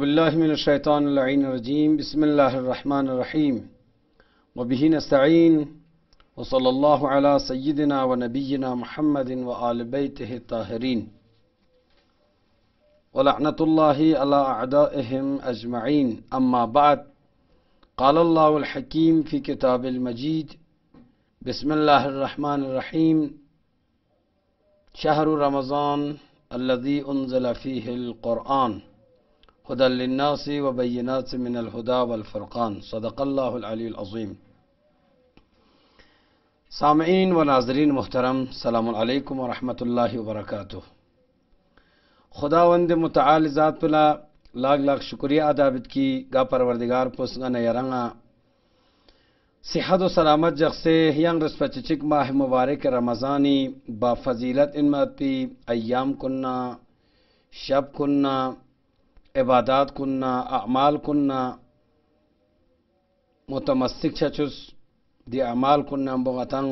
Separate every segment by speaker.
Speaker 1: باللہ من الشیطان اللعین الرجیم بسم اللہ الرحمن الرحیم وبہ نستعین وصلی اللہ علی سیدنا و نبینا محمد و آل بیتہ الطاہرین ولعنۃ اللہ علی اعدائہم اجمعین اما بعد قال اللہ الحکیم فی کتاب المجید بسم اللہ الرحمن الرحیم شہر رمضان الذی انزل فیہ القرآن هدى للناس وبينات من الهدى والفرقان صدق اللہ العلی العظیم۔ سامعین و ناظرین محترم، السلام علیکم ورحمۃ اللہ وبرکاتہ۔ خداوند متعال ذات پلا لاکھ لاکھ شکریہ ادا بت کی گا پروردگار پوسگا نیرنگا صحت و سلامت جگ سے ینگ رسپچچک ماہ مبارک رمضانی با فضیلت انمتی ایام کننا شب کننا عبادات کننا اعمال کننا متمسک چچس دی اعمال کننا بغتن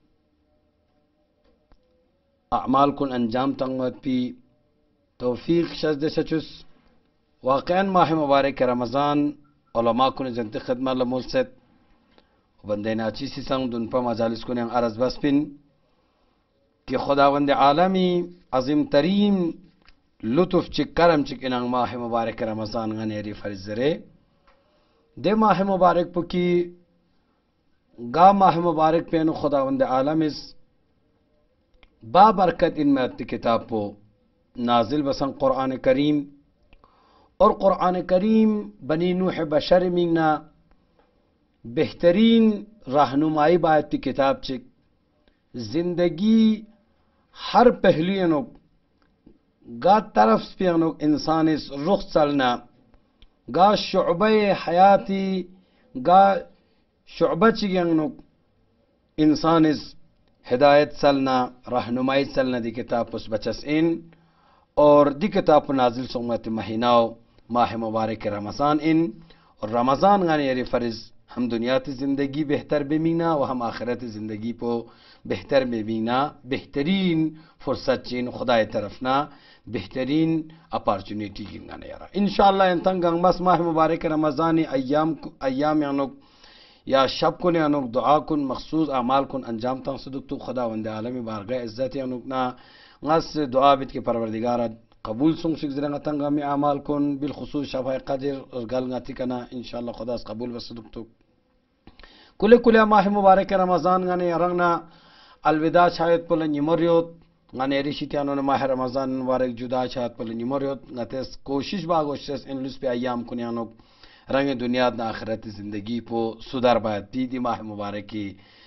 Speaker 1: اعمال کن انجام تنگت پی توفیق شزد چچس واقعا ماہ مبارک رمضان علماء کن جنت خدمہ لمولست بندینا چیسی سنگ دن پا مجالس کن عرض بس پن کہ خداوند عالمی عظیم ترین لطف چک کرم چک انang ماہ مبارک رمضان غنیری فرزرے دے ماہ مبارک پکی گا ماہ مبارک پین خداوند عالم اس با برکت ان میں کتاب پو نازل بسن قرآن کریم اور قرآن کریم بنی نوح بشر مینا بہترین رہنمائی بایت کتاب چک زندگی ہر پہلوئنوں گا طرف پیانو انسان اس رخ چلنا گا شعبہ حیاتی گا شعبہ چگنو انسان اس ہدایت چلنا رہنمائی چلنا دی کتاب اس بچس ان اور دی کتاب نازل سنت مہیناو ماہ مبارک رمضان ان اور رمضان غانی یری فرض ہم دنیاتی زندگی بہتر بمینا و ہم آخرت زندگی پو بہتر بمینا بہترین فرصت چین خدای طرفنا بہترین اپارچونیٹی گنگانے یارا انشاءاللہ انتن گنگ بس ماہ مبارک رمضانی ایام یانوک یا شب کن یانوک دعا کن مخصوص اعمال کن انجام تن صدق تو خدا وند عالمی بارگاہ عزت یانوک نا غص دعا بیت کے پروردگارہ قبول سنگ شک زرنگا تنگامی اعمال کن بالخصوص شفاء قدر گل گاتی کنا انشاءاللہ خدا اس قبول و صدق تو کل ماہ مبارک رمضان گانے رنگنا الوداع شاید پلن یمریوت غانی ریشیتیانو ماہ رمضان وارک جدا شاید پلن یمریوت غتیس کوشش باگوشتس ان لس پہ ایام کنیانو رنگ دنیا نا آخرت زندگی پو سدار باید دی ماہ مبارکی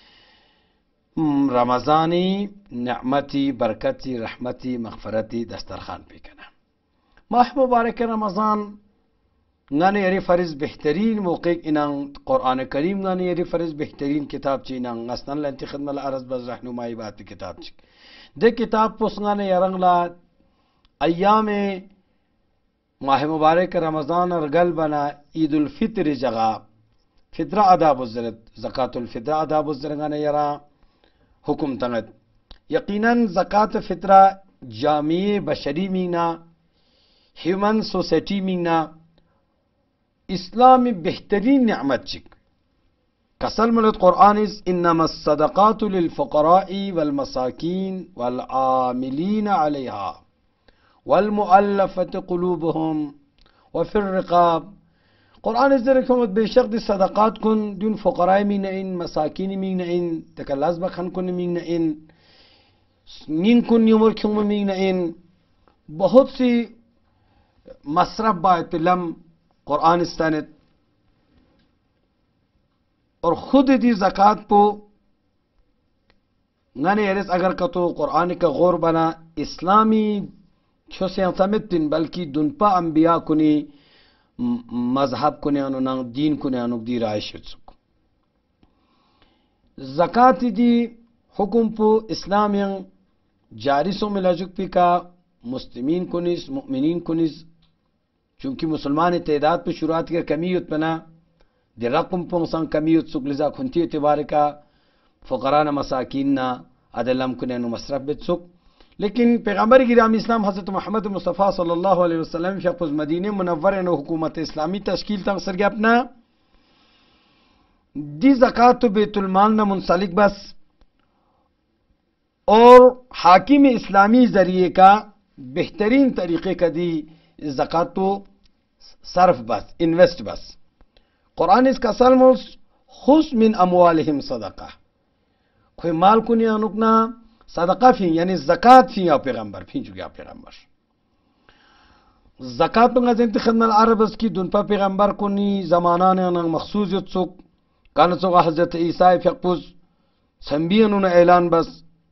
Speaker 1: رمضانی نعمتی برکتی رحمتی مغفرتی دسترخوان پہ کنا ماہ مبارک رمضان غانی یری فرض بہترین موقع انان قرآن کریم غانی یری فرض بہترین کتاب چی انان غسنان لانتی خدم العرض بز رحنمائی بات کتاب چی دے کتاب پسنگانے یرنگ لا ایام ماہ مبارک رمضان اور گل بنا عید الفطر جگہ فطرہ ادا بزرت زکاة الفطرہ ادا بزرگانے یرا حکم تنگت یقیناً زکاة فطرہ جامع بشری مینا ہیومن سوسائٹی مینا اسلامی بہترین نعمت چک کسل ملت قرآن از انما الصدقات للفقراء والمساکین والعاملین علیہا والمؤلفت قلوبهم وفی الرقاب قرآن از در حکمت بے شک دی صدقات کن دون فقراء مین این مساکین مین این تکلاز بخن کن مین این مین کن یمر کن مین این بہت سی مصرف باعت لم قرآن استانت اور خود دی زکاة پو غنی ارس اگر کتو قرآن کا غور بنا اسلامی چھوسے سمتن بلکہ دن پا انبیاء کنی مذہب کنی انو نان دین کنی انو دی رائش سکو زکاة دی حکم پو اسلامی جاری سو ملاجک پی کا مسلمین کنیس مؤمنین کنیس چونکہ مسلمان تعداد پہ شروعات کر کمیت پنا دی رقم پونسان کمیت سک لذا کنتی اعتبار کا فقرانا مساکین نا عدلم کنینو مصرف بیت سک لیکن پیغمبر گرامی اسلام حضرت محمد مصطفیٰ صلی اللہ علیہ وسلم شخص مدینہ منور نو حکومت اسلامی تشکیل تنگ سرگی اپنا دی زکاة بیت المال نہ منسلک بس اور حاکم اسلامی ذریعے کا بہترین طریقے کا دی زکاة تو صرف بس انویسٹ بس قرآن اس کا سلم خذ من اموالہم صدقہ کوئی مال کو نہیں انکنا صدقہ فی یعنی زکاة فی یا پیغمبر فی چکے پیغمبر زکاة پنگا زنتی خدمت العرب اس کی دن پا پیغمبر کو نی زمانہ نے مخصوص یت سک کانت سوگا حضرت عیسیٰ فقبوز سنبین انہوں اعلان بس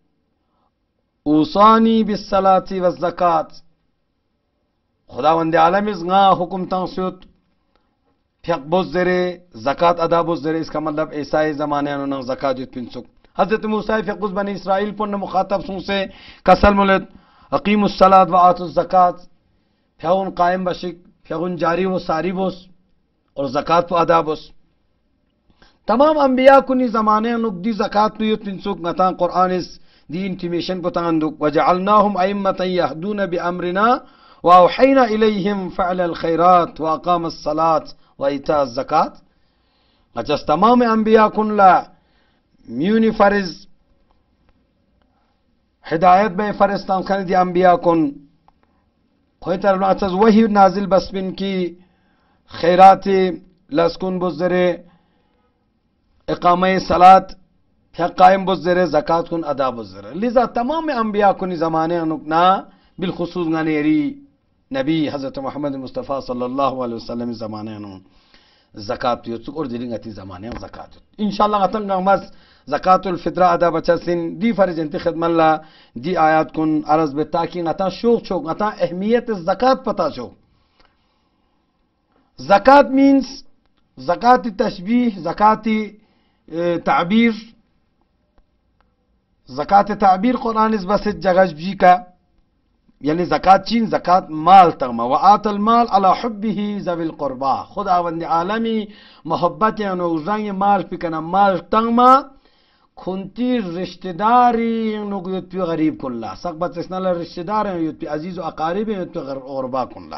Speaker 1: اوصانی بالصلاة والزکاة خداوند عالم از غا حکم تنسیت فقبوز زرے زکاة ادا بوز زرے اس کا مطلب عیسیٰ زمانے انہوں زکاة یت پن سک حضرت موسیٰ فقبوز بنی اسرائیل پن مخاطب سن سے کسل ملت اقیم الصلاة وآت الزکاة فیغن قائم بشک فیغن جاری و ساری بوس اور زکاة پو ادا بوس تمام انبیاء کنی زمانے انک دی زکاة تو یت پن سک نتان قرآن اس دی انٹیمیشن پو تاندک وجعلناهم ائمتا یهدون بامرنا واوحینا الیہم فعل الخیرات واقام الصلاة وایتاء الزکاة اچھا تمام انبیاء کن لا میونی فرض ہدایت بے فرستان خان دی انبیاء کن کوئی طرف اچھا وہی نازل بسمن کی خیرات لسکن بزرے اقامہ صلاة پھر قائم بزرے زکاة کن ادا بزرے لذا تمام انبیاء کنی زمانے انکنا بالخصوص غنیری نبی حضرت محمد مصطفیٰ صلی اللہ علیہ وسلم زمانے انہوں زکاة یوتسک اور دلنگتی زمانے زکاة انشاءاللہ غتنگا مز زکاة الفطرہ ادا بچہ سن دی فرض انتی خدم اللہ دی آیات کن عرض بے تاکی غتا شوق چھوک غتا اہمیت زکاة پتا چھوک زکاة مینس زکاة تشبیح زکاة تعبیر زکاة تعبیر قرآن اس بس جگہ جی کا یعنی زکاة چین زکاة مال تغما وآت المال على حبه ذوی القربا خداوند عالمی محبت یعنی رنگ مال پکنا مال تغما کھنتی رشتہ داری نو یت پی غریب کن لا سقبت اسنا لا رشتہ دار یت پی عزیز و اقارب یت پی غربا کن لا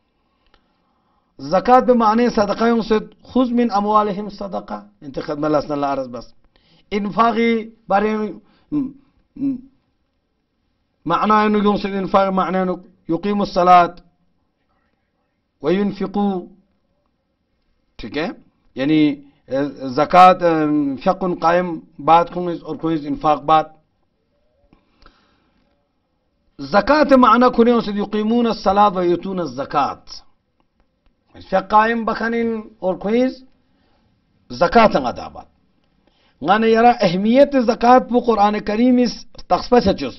Speaker 1: زکاة بمعنی صدقہ سے خذ من اموالہم صدقہ انت خدمت اللہ اسنا اللہ عرض بس انفاقی بارے معنی انو ينصر انفاق معنی انو يقيم الصلاة وينفقو ٹھیک ہے یعنی زکاة فقن قائم بات کنیز اور کنیز انفاق بات زکاة معنی کنیوں سے یقیمون الصلاة ویتون الزکاة فق قائم بخنین اور کنیز زکاة ادا بات غانے یرا اہمیت زکاة پو قرآن کریم اس تخصفہ چچوس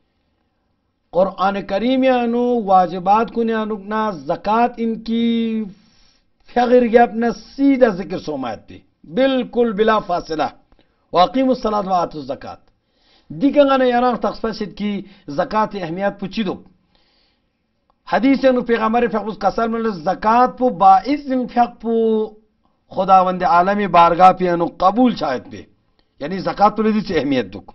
Speaker 1: قرآن کریم یعنو واجبات کو نیانوکنا زکاة ان کی فغر گیا اپنا سیدھا ذکر سومایت پہ بالکل بلا فاصلہ واقیم الصلاة وآتوا الزکاة دیکھا گا نا یاران تخصفت کی زکاة اہمیت پوچھی دو حدیث انو پیغمبر فقبوز قصر من زکاة پو باعث انفق پو خداوند عالمی بارگاہ پہ انو قبول شاید پہ یعنی زکاة تو لیدی سے اہمیت دو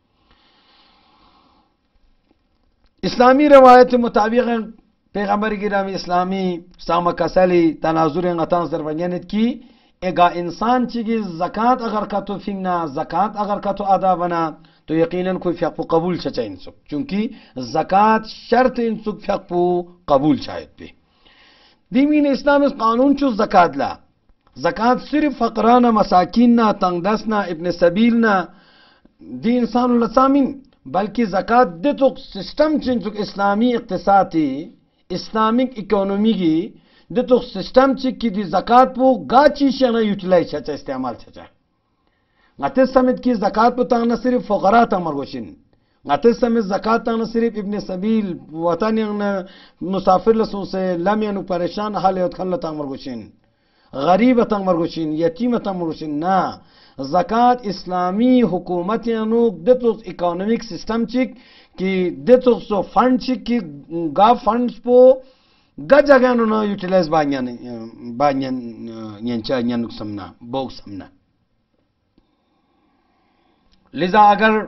Speaker 1: اسلامی روایت مطابق پیغمبر گرامی اسلامی سامہ کسلی تناظر غطان زربنیانت کی اگا انسان چیگی زکاة اگر کتو فنگنا زکاة اگر کتو ادا بنا تو یقیناً کوئی فقہ قبول چچا انسک چونکہ زکاة شرط انسک فقہ قبول شاید پہ دیمین اسلام اس قانون چو زکاة لا زکاة صرف فقرانا مساکیننا تنگدسنا ابن سبیلنا دی انسان لسامین بلکہ زکاة دیتو سسٹم چنچک اسلامی اقتصادی اسلامک اکونومی کی دیتو سسٹم چکی دی زکاة پو گا چیشی انا یوٹیلائی چاچا استعمال چاچا غتیس سمیت کی زکاة پو تانا صرف فقراء تا مرگوشن غتیس سمیت زکاة تانا صرف ابن سبیل وطانی انا مسافر لسو سے لمی انو پریشان حالی اتخان لتا مرگوشن غریب تا مرگوشن یتیم تا مرگوشن نا زکاة اسلامی حکومت انو دیتو اکانومیک سسٹم چک کی دیتو سو فنڈ چک کی گا فنڈز پو گا جگہ انو نا یوٹیلائز بانیان ینچا ینک سمنا بوگ سمنا لذا اگر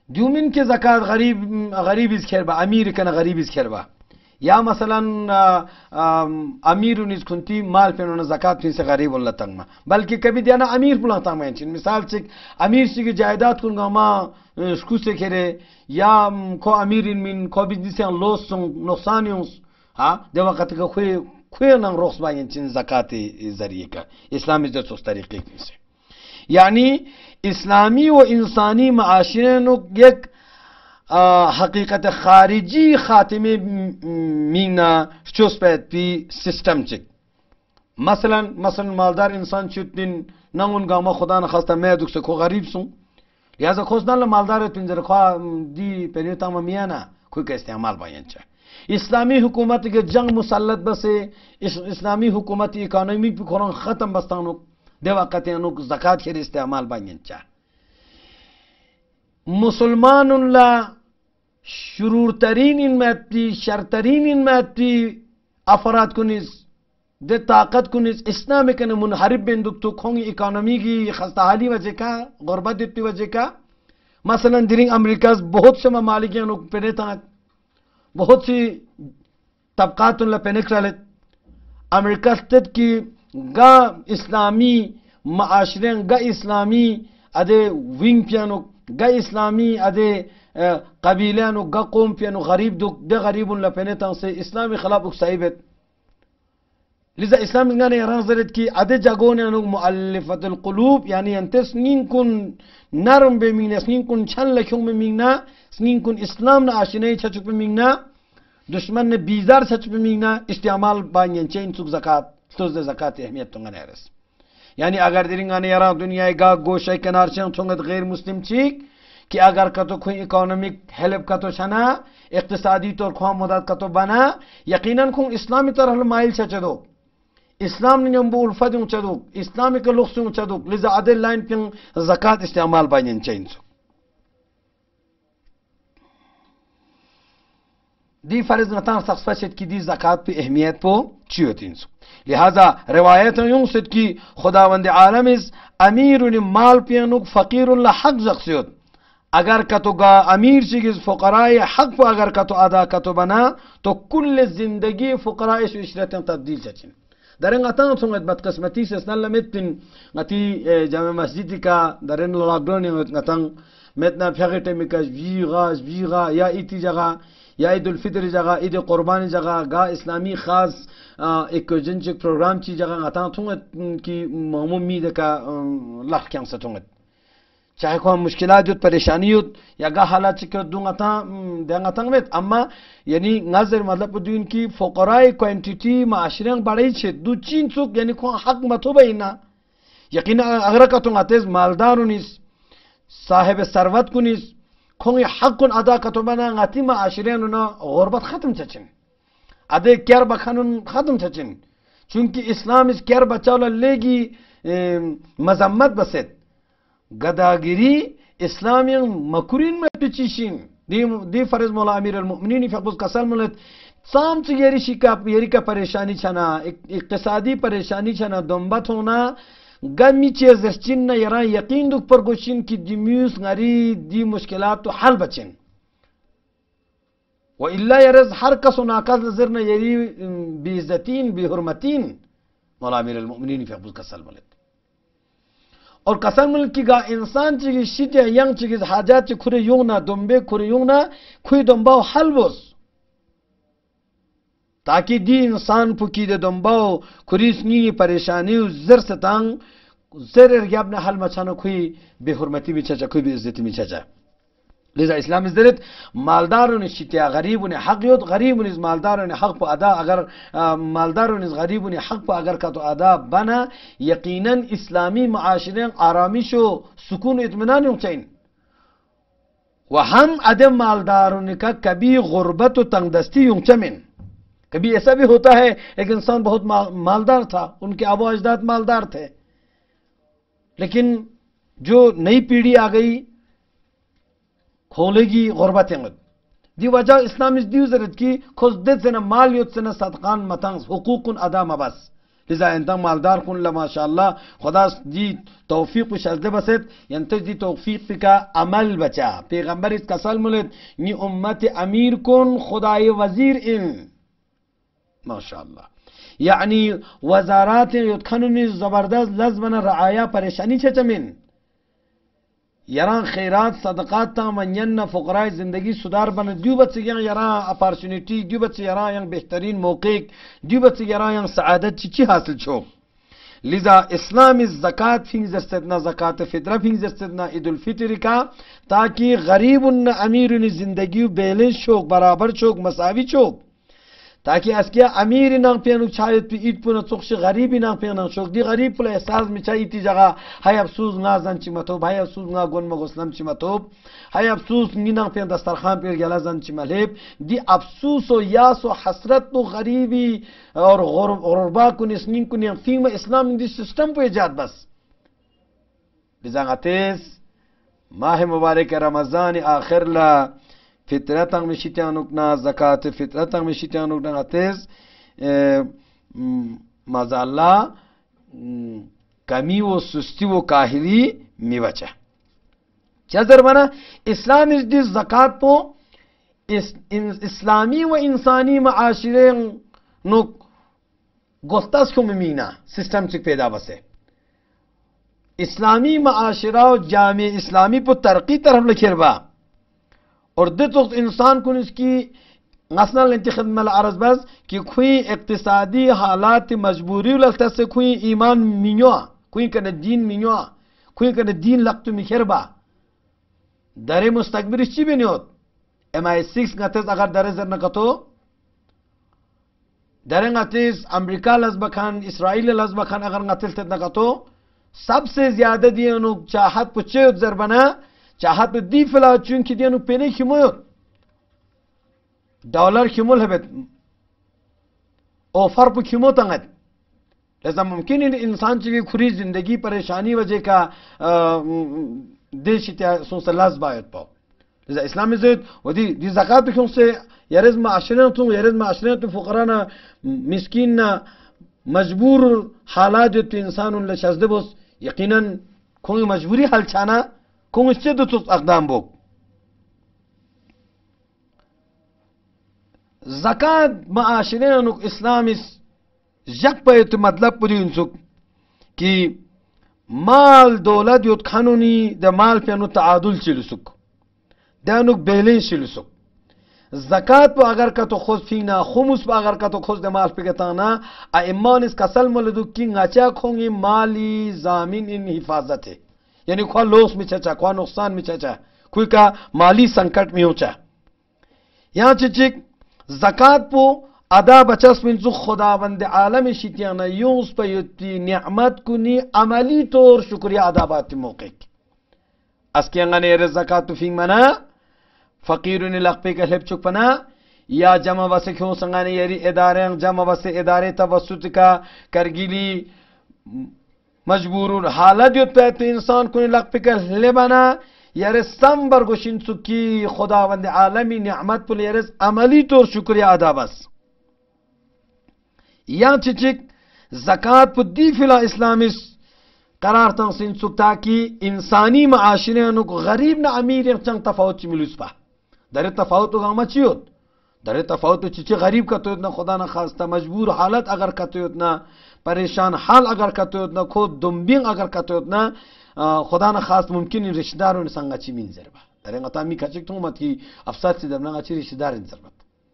Speaker 1: دیومن کے زکات غریب از کھیربا امیر کنا غریب از کھیربا یا مثلا امیر نس کھنتی مال پینونا زکات پھر سے غریب اللہ تنگما بلکہ کبھی دینا امیر پلا تنگ میں مثال چک امیر سی کی جائیداد کن گاما اسکو سے کھیرے یا کو امیر من کو بزنس لوس نقصان ہاں دے وقت کا خوی ننگ روخ با چن زکات ذریعے کا اسلام از اس طریقے سے یعنی اسلامی و انسانی معاشرے نو یک حقیقت خارجی خاتمے مینا چوس پیت پی سسٹم چک مثلا مالدار انسان چتن ننگن گاما خدا نخواستہ میں دکھ سے کھو غریب سوں لہذا خوزنا اللہ مالدار پنجر خواہ دی پینیتا میانا کوئی کا استعمال بائیں چاہ اسلامی حکومت کے جنگ مسلط بسے اسلامی حکومت اکانومی پی کھوران ختم بستانو دے وقت انو زکاة خیر استعمال بائیں چاہ مسلمان اللہ شرور ترین ان میں تی شر ترین ان میں تی افراد کنیز دے طاقت کنیز اسلام کنے منحرب بندک تو کھونگی اکانومی کی خستہ حالی وجہ کا غربت دیتی وجہ کا مثلا درنگ امریکہ بہت سے ممالک ہیں انہوں پہنے تاک بہت سی طبقات اللہ پہنے کرالت امریکہ ستد کی گا اسلامی معاشرین گا اسلامی ادے وینگ پیانو گا اسلامی ادے قبیلیانو گا قوم پیانو غریب دے غریب اللہ پہنے تاک سے اسلامی خلاف اکسائیبت لذا اسلام انگانے یران ضرورت کی ادے جاگونے انو مؤلفت القلوب یعنی انتے سنین کن نرم بے مینگنا سنین کن چھن لکھوں میں مینگنا سنین کن اسلام نا آشنائی چھچک پہ مینگنا دشمن نے بیزار چھچ پہ مینگنا استعمال بانین چین سک زکاة سوز زکاة اہمیت تنگانے رس یعنی اگر درنگانے یران دنیا گا گوشای کنار چین تنگت غیر مسلم چیک کہ اگر کتو کوئی اکانومک ہیلپ کتو چھنا اقتصادی طور خواہ مدد کتو بنا یقیناً کھون اسلامی طرح مائل چھچ دو اسلام نے نمبو الفت چدو اسلامی کے لغت چدو لذا عدل لائن پن زکاة استعمال بائیں چین سو دی فرض نتان سخصفہ شد کی دی زکاة پہ اہمیت پو چیو تین سو لہذا روایت یوں سد کی خداوند عالم از امیر مال پینک فقیر اللہ حق زخصیت اگر کتو گا امیر چیز فقراء حق پو اگر کتو ادا کتو بنا تو کل زندگی فقراء شو اشرتیں تبدیل چچن درن اتان سنگت بدقسمتی سے اسنا اللہ متن نتی جامع مسجدی کا درن لاک ڈاؤن نتان متنا پھیغٹے مکاش بیغا یا ایتی جگہ یا عید الفطر جگہ عید قربانی جگہ گا اسلامی خاص ایک جنچک پروگرام چی جگہ اتان سنگت کی معمومی دکا لاکھ کیاں ستنگت چاہے کوئی مشکلات جو پریشانی ہو یا گاہ حالات چکر دوں دینا تنگویت اما یعنی نظر مطلب دین کی فقراء کوانٹیٹی معاشرین بڑھائی چھے دو چین چوک یعنی کوئی حق متو بھئینا یقینا اگر کتوں آتیز مالدارو نیس صاحب ثروت کو نیس کوئی حق کن ادا کتو بنا غاتی معاشرین نا غربت ختم چچن ادے کیر بخانون ختم چچن چونکہ اسلام اس کیر بچاولا لے گی مذمت بسید گداگیری اسلامی مکرین میں پچیشین دی فرض مولا امیر المؤمنین فقبوز قسل ملت سام چی یری کا پریشانی چھنا اقتصادی پریشانی چھنا دنبت ہونا گمی چیز چین نا یران یقین دک پر گوشین کی دی میوس غری دی مشکلات تو حل بچن و اللہ یرز ہر کس و ناکاز نظر نا یری بی عزتین بی حرمتین مولا امیر المؤمنین فقبوز قسل ملت اور قسم ملک کی گا انسان چیزی شیطے ینگ چیزی حاجات چی کھوری یوں نا دنبے کھوری یوں نا کھوی دنباو حل بوس تاکہ دی انسان پکی دے دنباو کھوری سنی پریشانی و زر ستانگ زر ارگیاب نا حل مچانا کھوی بے حرمتی میں چچا کھوی بے عزتی میں چچا لذا اسلام از درد مالداروں نے شیطے غریبوں نے حق یود غریبوں نے مالداروں نے حق پا ادا اگر مالداروں نے غریبوں نے حق پا اگر کا تو ادا بنا یقیناً اسلامی معاشرین آرامش و سکون اطمینان ہوں چاہین و ہم عدم مالداروں نے کا کبھی غربت و تنگ دستی ہوں چمین کبھی ایسا بھی ہوتا ہے ایک انسان بہت مالدار تھا ان کے آبا و اجداد مالدار تھے لیکن جو نئی پیڑھی آ گئی کھولے گی غربت دی وجہ اسلام اس دیو ضرورت کی خوز دت سے نہ مال یوت سے نہ صدقان متنگ حقوق ادا مبس لذا انت مالدار کن لا ماشاءاللہ خدا دی توفیق شزد بسد ینتج دی توفیق کا عمل بچا پیغمبر اس کا سلم لد نی امت امیر کن خدای وزیر ان ماشاءاللہ یعنی وزارات یدخنونی زبردست لزمن رعایا پریشانی چچمین یران خیرات صدقات تا منین فقراء زندگی سدار بن دیوبت سے یران اپارچونیٹی دیوبت سے یران بہترین موقع دیوبت سے یران سعادت چی حاصل چھو لذا اسلام زکات فین زستنا زکات فطرہ فین زستنا عید الفطر کا تاکہ غریب امیر زندگی بیلنس چوک برابر چوک مساوی چوک تاکہ اس کیا امیر نام پینو چایت پی ایت پونا چوکش غریبی نام پینو چوک دی غریب پلا احساس می چایی تی جگہ های افسوس نازن چی مطوب های افسوس نا گون مغسلم چی مطوب های افسوس نی نام پین دسترخان پیر گلازن چی ملیب دی افسوس و یاس و حسرت و غریبی اور غربا کن اسنین کن فیم اسلام دی سسٹم پو ایجاد بس بزاغتیس ماہ مبارک رمضان آخر لا فطرتاں مشیتیانوکنا زکات فطرتاں مشیتیانوکنا تیز مازاللہ کمی و سستی و کاہلی می بچا چیزر بنا اسلام اس دی زکات پو اسلامی و انسانی معاشرے نوک گفتاس کو ممینا سسٹم چک پیدا بسے اسلامی معاشرہ و جامع اسلامی پو ترقی طرف لکھر با اور دت وقت انسان کو اس کی نسل انتخاب مل عرض بس کہ کوئی اقتصادی حالات مجبوری لگتا سے کوئی ایمان مینوا کوئی کن دین مینوا کوئی کن دین لگت مخربا در مستقبل چی بنیوت MI6 نتیز اگر در زر نکتو در نتیز امریکا لزبکان اسرائیل لزبکان اگر نتیز تد نکتو سب سے زیادہ دی انو چاہت پچے زر بنا چاہت پہ دی فلا چونکہ دی انو پینے کمویت ڈالر کمول ہے بیت اوفر پہ کمو تنگت لذا ممکن انسان چکی کھری زندگی پریشانی وجہ کا دیشی سنسا لاز باید پاو لذا اسلامی زید و دی زکاة پہ کیوں سے یرز معاشرین تو فقرانا مسکین مجبور حالات جو تو انسان ان لشازده بس یقینا کونگی مجبوری حل چانا کونگی چه دو تو اقدام بوک زکاة معاشرین اسلامی یک پایت مطلب پدی انسوک کہ مال دولت یوت خانونی دا مال پہ انو تعادل چلسوک دا انو بیلنس چلسوک زکاة پا اگر کا تو خود فینا خمس پا اگر کا تو خود دا مال پہ گتانا ایمان اس کسل ملدو کی نچا کھونگی مالی زامین ان حفاظت ہے یعنی خواہ لوس میں چچا خواہ نقصان میں چچا کوئی کا مالی سنکٹ میں ہوچا یہاں چچک زکاة پو ادا بچس منسو خداوند عالم شیطیانا یونس پا یتی نعمت کنی عملی طور شکریہ ادا باتی موقع کی اس کی انگا نیر زکاة فینگ منا فقیرونی لغ پی کلب چک پنا یا جمع بس کیوں سنگانی یری ادارے جمع بس ادارے توسط کا کرگیلی مجبورون حالت یوت پیت انسان کنی لغ پی کلب بنا یار سم برگوشین سکی خداوند عالمی نعمت پل یارس عملی طور شکریہ ادا بس یا چچک زکاة پو دی فلا اسلامیس قرار تنسین سکتا کی انسانی معاشرینو کو غریب نا امیر یک چنگ تفاوت چی ملوس پا در تفاوتو گاما چی ہوت در تفاوتو چی غریب کتویت نا خدا نا خواستا مجبور حالت اگر کتویت نا پریشان حال اگر کتویت نا خود دنبین اگر کتویت نا خدا نا خواست ممکن این رشدارو نسانگا چی منزر با در این قطعا می کچک تو مت کی افساد سی درنگا چی رشدار انزر بات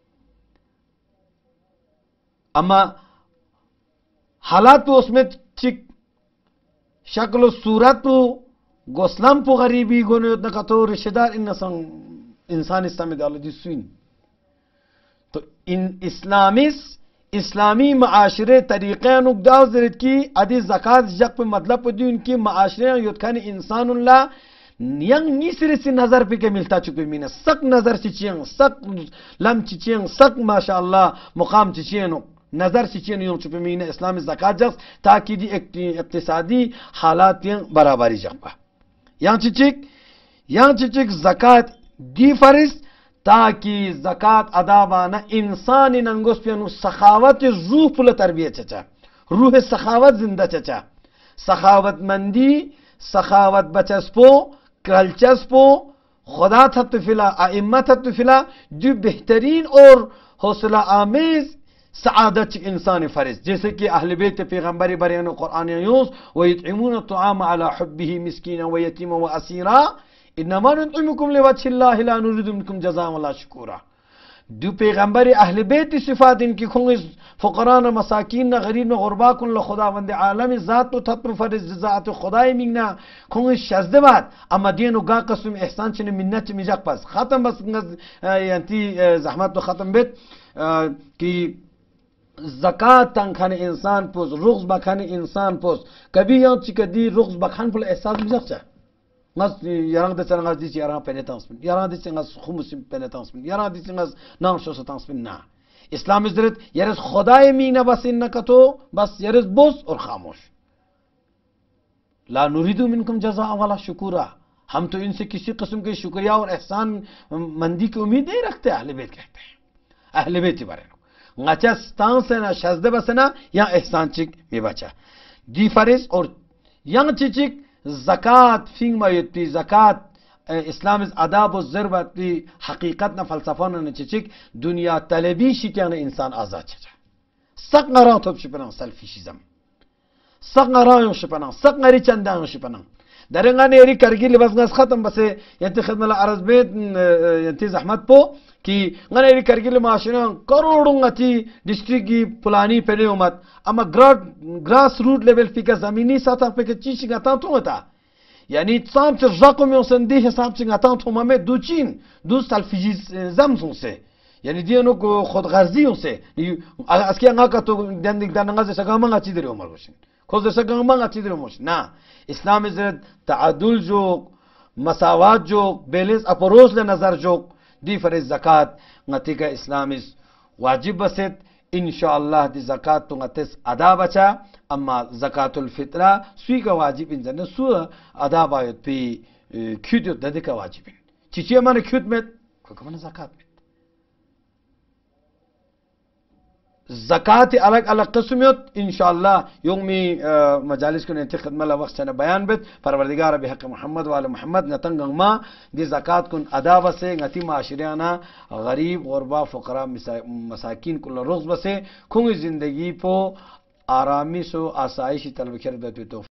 Speaker 1: اما حالات تو اس میں چک شکل و صورت تو گسلم پو غریبی گونیوت نکتو رشدار ان انسان اسلامی دالو دی سوین تو ان اسلامی معاشرے طریقے نقداز درد کی ادی زکاة جک پہ مطلب پہ دی ان کی معاشرے یوتکانی انسان اللہ ینگ نیسر سی نظر پہ کے ملتا چکے مینا سک نظر چیچیں سک لم چیچیں سک ماشاءاللہ مقام چیچیں نظر چیچیں یوں چپے مینا اسلامی زکاة جک تاکہ دی اقتصادی حالات برابری جک پا یہاں چیچک زکاة دی فرض تاکہ زکاة ادا بانا انسانی ننگوس پہ انو سخاوت روح پل تربیت چچا روح سخاوت زندہ چچا سخاوت مندی سخاوت بچسپو کلچسپو خدا تھت فلا ائمہ تھت فلا جو بہترین اور حوصلہ آمیز سعادت انسان فرض جیسے کہ اہل بیت پیغمبر بیان قرآن یوز ویطعمون الطعام على حبه مسکینا ویتیما واسیرا انما نطعمکم لوجه اللہ لا نريد منکم جزاء ولا شکورا. دو پیغمبر اہل بیت صفات ان کی خونگ فقرانا مساکین غریب غربا کن لخدا وند عالم ذات تو تھت فرض ذات خدای مینگنا خونگ شزدبات اما دینو گا قسم احسان چنے منت میجاق پاس ختم بس یعنی زحمت تو ختم بیت کہ زکات تنخان انسان پوز رغز بخان انسان پوز کبھی یوں چکدی رغز بخان پل احساس میجاق چا ناس یاران دست ناس دیسی یاران پنه تانسپن یاران دیسی ناس خموسیم پنه تانسپن یاران دیسی ناس نام شوس تانسپن نه اسلام ازرت یارس خدای مینا بس این نکتو بس یارس بوس اور خاموش لا نریدو منکم جزاء ولا شکورا ہم تو ان سے کسی قسم کے شکریہ اور احسان مندی کی امید نہیں رکھتے. اہل بیت کہتے ہیں اہل بیت بارے نو غچا ستان سے نہ شزدہ بسنا یا احسان چک می بچا دی فرض اور ینگ چچک زکات فینگ مایتی زکات اسلام از آداب و ضربت دی حقیقت نہ فلسفہ نہ چچک دنیا طلبی شکیان انسان آزاد چچا سق نرا توب شپنا سلفیشیزم سق نرا شپنا سق نری چندان شپنا درنگا نیری کرگی بس نس ختم بس ینتی خدمت عرض بیت ینتی زحمت پو کہ غنیری کرگل معاشرہ کروڑوں گتی ڈسٹرکٹ کی پلانی پہلے امت اما گراس روٹ لیول فی کا زمینی سطح پہ کہ چیز گتا تو ہوتا یعنی سام سے رقم میں سندی حساب سے گتا تو میں دو چین دو سلفیزم سے یعنی دینوں کو خود غرضیوں سے اس کے انگا کا تو دن دیکھتا نگا سے سگا منگا چی دے عمر ہوشن خود سے سگا منگا چی دے عمر ہوشن نا اسلام عزت تعادل جو مساوات جو بیلنس اپروچ لے نظر جو دی فرض زکات نتی کا اسلام اس واجب بسید انشاءاللہ دی زکات تو نتس ادا بچا اما زکات الفطرہ سوی کا واجب انسان سو ادا باید پی کھیت ددی کا واجب چیچی ہمارے کھیت میں کمان زکات میں زکات الگ الگ قسمیت انشاءاللہ یومی مجالس کو نتی خدمت وقت چانا بیان بیت پروردگار بحق محمد وعلی محمد نتنگ ما دی زکات کن ادا بسے نتی معاشریانا غریب غربا فقراء مساکین کل رغز بسے کھونگ زندگی پو آرامی سو آسائشی طلب کردہ تو